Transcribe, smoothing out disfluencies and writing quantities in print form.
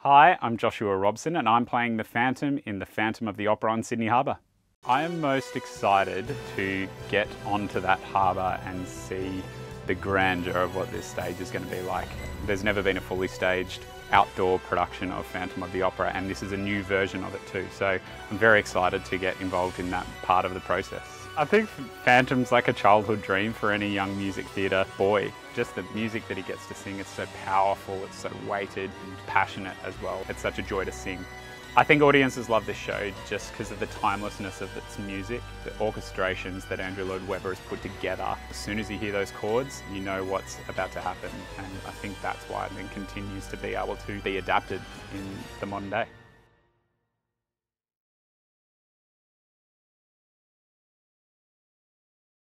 Hi, I'm Joshua Robson and I'm playing the Phantom in the Phantom of the Opera on Sydney Harbour. I am most excited to get onto that harbour and see the grandeur of what this stage is going to be like. There's never been a fully staged outdoor production of Phantom of the Opera, and this is a new version of it too, so I'm very excited to get involved in that part of the process. I think Phantom's like a childhood dream for any young music theatre boy. Just the music that he gets to sing is so powerful, it's so weighted and passionate as well. It's such a joy to sing. I think audiences love this show just because of the timelessness of its music, the orchestrations that Andrew Lloyd Webber has put together. As soon as you hear those chords, you know what's about to happen, and I think that's why it continues to be able to be adapted in the modern day.